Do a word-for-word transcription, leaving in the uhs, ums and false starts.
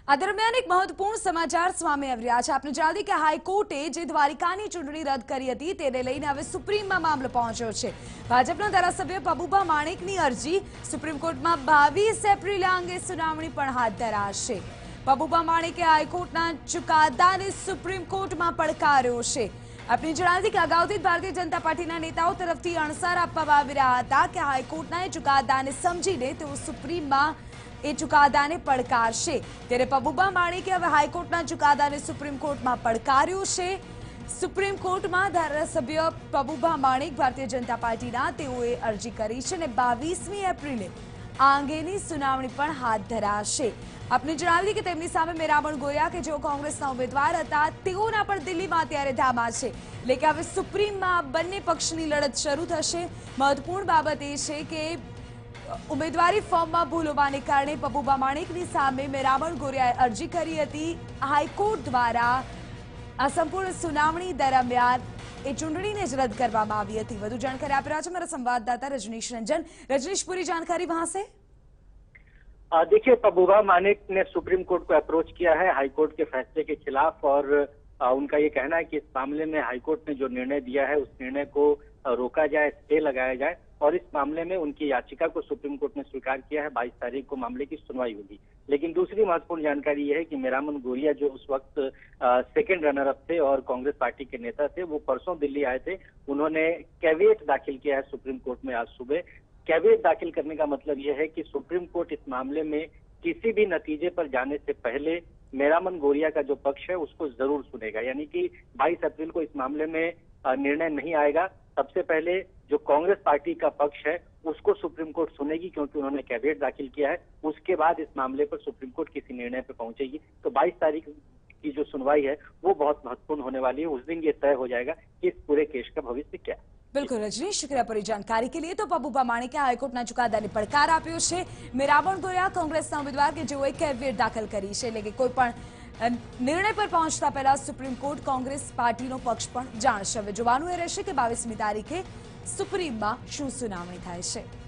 આ દરમિયાન એક મહત્વપૂર્ણ સમાચાર સામે આવી રહ્યા છે। આપને જણાવી કે હાઈકોર્ટે જે દ્વારિકાની ચૂંટણી રદ કરી હતી તેને લઈને હવે સુપ્રીમમાં મામલો પહોંચ્યો છે। ભાજપના ધારાસભ્ય પબુભા માણેકની અરજી સુપ્રીમ કોર્ટમાં બાવીસ એપ્રિલ અંગે સુનાવણી પણ હાથ ધરાશે। પબુભા માણેકે હાઈકોર્ટના ચુકાદાને સુપ્રીમ કોર્ટમાં પડકાર્યો છે। આપને જણાવી કે અગાઉથી ભારતીય जनता પાર્ટીના નેતાઓ તરફથી અણસાર આપવામાં આવી રહ્યા હતા કે હાઈકોર્ટના ચુકાદાને સમજીને તેઓ સુપ્રીમમાં એ ચુકાદાને પડકારશે। ત્યારે પબુભા માણેકે હવે હાઈકોર્ટના ચુકાદાને સુપ્રીમ કોર્ટમાં પડકાર્યો છે। સુપ્રીમ કોર્ટમાં ધારાસભ્ય પબુભા માણેક ભારતીય जनता પાર્ટીના તેઓએ અરજી કરી છે અને બાવીસમી એપ્રિલે આ અંગેની સુનાવણી પણ હાથ ધરાશે। આપને જણાવી કે તેમની સામે મેરામણ ગોયા કે જેઓ કોંગ્રેસના ઉમેદવાર હતા તેઓના પણ દિલ્હીમાં અત્યારે ધામા છે। એટલે કે હવે સુપ્રીમમાં બંને પક્ષની લડત શરૂ થશે। મહત્વપૂર્ણ બાબત એ છે કે उम्मीदवारी फॉर्म में भूल होने कारण पबुभा माणेकनी सामे मेरामण गोरियाए अरजी करी हती। हाईकोर्ट द्वारा आ संपूर्ण सुनावणी दरमियान ए चूंटणीने ज रद करवामां आवी हती। वधु जानकारी आपी रह्या छे मारा संवाददाता रजनीश रंजन। रजनीश, पूरी जानकारी वहां से। देखिए, पबुभा माणेक ने सुप्रीम कोर्ट को अप्रोच किया है हाईकोर्ट के फैसले के खिलाफ और उनका ये कहना है कि इस मामले में हाईकोर्ट ने जो निर्णय दिया है उस निर्णय को रोका जाए, स्टे लगाया जाए और इस मामले में उनकी याचिका को सुप्रीम कोर्ट ने स्वीकार किया है। बाईस तारीख को मामले की सुनवाई होगी। लेकिन दूसरी महत्वपूर्ण जानकारी यह है कि मेरामण गोरिया जो उस वक्त सेकंड रनर अप थे और कांग्रेस पार्टी के नेता थे, वो परसों दिल्ली आए थे। उन्होंने कैविएट दाखिल किया है सुप्रीम कोर्ट में आज सुबह। कैविएट दाखिल करने का मतलब यह है कि सुप्रीम कोर्ट इस मामले में किसी भी नतीजे पर जाने से पहले मेरामण गोरिया का जो पक्ष है उसको जरूर सुनेगा। यानी कि बाईस अप्रैल को इस मामले में निर्णय नहीं आएगा। सबसे पहले जो कांग्रेस पार्टी का पक्ष है उसको सुप्रीम कोर्ट सुनेगी, क्योंकि उन्होंने कैविएट दाखिल किया है। उसके बाद इस मामले पर सुप्रीम कोर्ट किसी निर्णय पर पहुंचेगी। तो बाईस तारीख की जो सुनवाई है वो बहुत महत्वपूर्ण होने वाली है। उस दिन ये तय हो जाएगा कि इस पूरे केस का भविष्य क्या। बिल्कुल रजनीश, शुक्रिया पूरी जानकारी के लिए। तो पबुभा माणेके हाईकोर्टना चुकादाने પડકાર આપ્યો છે। મેરામણ ગોરિયા કોંગ્રેસના ઉમેદવાર કે જેઓએ કેવિએટ દાખલ કરી છે। એટલે કે કોઈ પણ निर्णय पर पहुंचता पहला सुप्रीम कोर्ट कांग्रेस पार्टीनो पक्ष पण जाणशे। હવે જોવાનું એ રહેશે કે બાવીસમી તારીખે સુપ્રીમમાં શું સુનાવણી થાય છે।